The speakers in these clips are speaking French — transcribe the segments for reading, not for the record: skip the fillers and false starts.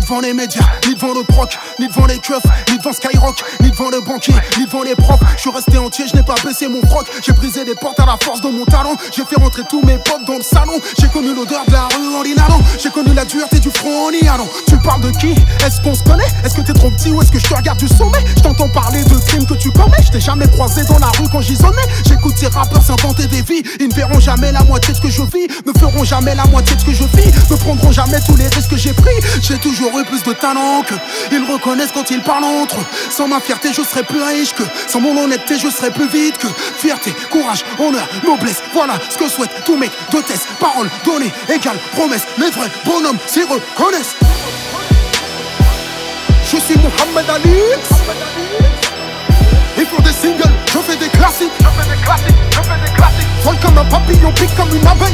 devant les médias, ni devant le proc, ni devant les keufs, ni devant Skyrock, ni devant le banquier, ni devant les profs. Je suis resté entier, je n'ai pas baissé mon froc. J'ai brisé des portes à la force de mon talent. J'ai fait rentrer tous mes potes dans le salon. J'ai connu l'odeur de la rue en l'inhalant. J'ai connu la dureté du front en y allant. Tu parles de qui? Est-ce qu'on se connaît? Est-ce que t'es trop petit ou est-ce que je te regarde du sommet? Je t'entends parler de crimes que tu commets. Je t'ai jamais croisé dans la rue quand j'isonnais. J'écoute ces rappeurs s'inventer des vies. Ils ne verront jamais la moitié de ce que je vis. Me feront jamais la moitié de ce que je vis. Me prendront jamais tous les risques que j'ai pris. J'ai toujours eu plus de talent que ils reconnaissent quand ils parlent entre eux. Sans ma fierté je serais plus riche que. Sans mon honnêteté je serais plus vite que. Fierté, courage, honneur, noblesse. Voilà ce que souhaitent tous mec de test. Parole donnée égale promesse. Les vrais bonhommes s'y reconnaissent. Je suis Mouhammad Alix. Ils font des singles, je fais des classiques. Je fais des classiques. Vole comme un papillon, pique comme une abeille.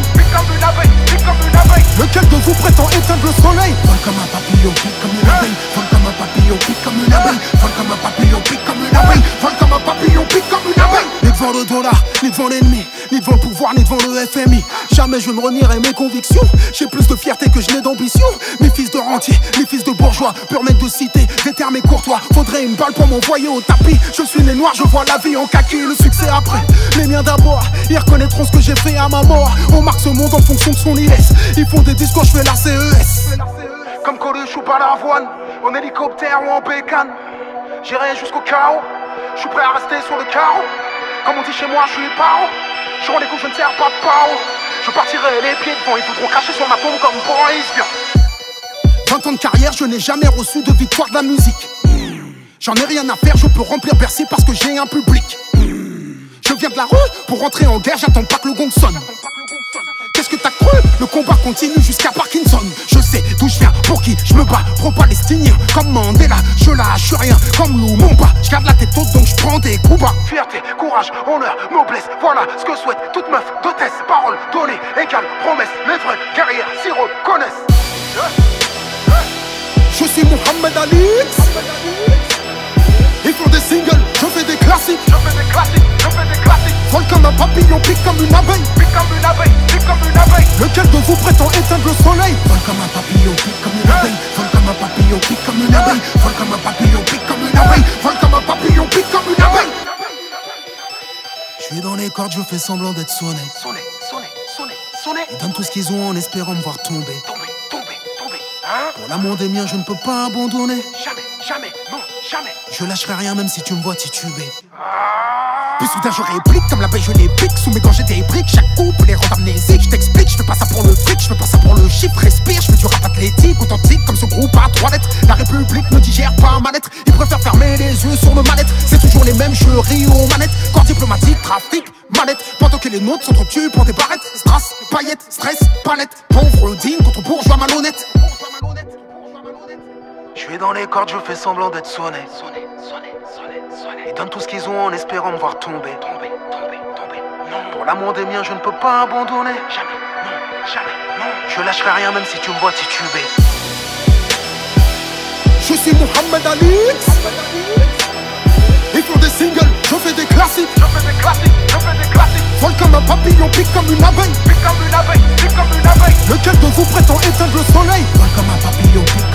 Lequel de vous prétend éteindre le soleil? Vole comme un papillon, pique comme une abeille. Vole comme un papillon, pique comme une abeille. Vole comme un papillon, pique comme une abeille. Vole comme un papillon, pique comme une abeille. Ni devant le dollar, ni devant l'ennemi, ni devant le pouvoir, ni devant le FMI. Jamais je ne renierai mes convictions. J'ai plus de fierté que je n'ai d'ambition. Mes fils de rentiers, mes fils de bourgeois, purs mecs de cité, des termes et courtois. Faudrait une balle pour m'envoyer au tapis. Je suis né noir, je vois la vie en kaki. Le succès après, les miens d'abord. Ils reconnaîtront ce que j'ai fait à ma mort. On marque ce monde en fonction de son IS. Ils font des discours, je fais la CES. Comme Coluche ou Balavoine, en hélicoptère ou en bécane. J'irai jusqu'au chaos, je suis prêt à rester sur le carreau. Comme on dit chez moi, je suis paro. Je rends les coups, je ne sers pas de paro. Je partirai les pieds devant, ils voudront cracher sur ma tombe comme Boris Vian. 20 ans de carrière, je n'ai jamais reçu de victoire de la musique. J'en ai rien à faire, je peux remplir Bercy parce que j'ai un public. Je viens de la rue, pour rentrer en guerre, j'attends pas que le gong sonne. Qu'est-ce que t'as cru? Le combat continue jusqu'à Parkinson. Je sais d'où je viens, pour qui je me bats. Pro-palestinien, comme Mandela. Je lâche rien, comme Lumumba. Je garde la tête haute donc je prends des coups bas. Fierté, courage, honneur, noblesse. Voilà ce que souhaite toute meuf d'hôtesse. Parole donnée, égale promesse. Les vrais guerrières s'y reconnaissent. Je suis Mouhammad Alix. Ils font des singles, je fais des classiques. Vole comme un papillon, pique comme une abeille. Lequel de vous prétend éteindre le soleil? Vole comme un papillon, pique comme une abeille. Vole comme un papillon, pique comme une abeille. Vole comme un papillon, pique comme une abeille. Vole comme un papillon, pique comme une abeille. Je suis dans les cordes, je fais semblant d'être sonné. Ils donnent tout ce qu'ils ont en espérant me voir tomber. Pour l'amour des miens, je ne peux pas abandonner. Jamais. Je lâcherai rien même si tu me vois tituber. Puis soudain je réplique comme la paix je les pique. Sous mes gants j'ai des briques, chaque coup peut les rendre amnésiques. Je t'explique, je fais pas ça pour le fric, je fais pas ça pour le chiffre. Respire, je fais du rap athlétique, authentique comme ce groupe à 3 lettres. La République ne digère pas ma lettre. Ils préfèrent fermer les yeux sur le mal-être. C'est toujours les mêmes, je ris aux manettes. Corps diplomatique, trafic, manette. Pendant que les nôtres sont trop tués pour des barrettes. Strass, paillettes, stress, palette. Pauvre digne contre bourgeois malhonnête. Je suis dans les cordes, je fais semblant d'être sonné. Ils donnent tout ce qu'ils ont en espérant me voir tomber. Pour l'amour des miens, je ne peux pas abandonner. Jamais. Je lâcherai rien même si tu me vois tituber. Je suis Mouhammad Alix. Ils font des singles, je fais des classiques. Vole comme un papillon, pique comme une abeille. Lequel de vous prétend éteindre le soleil? Vole comme un papillon, pique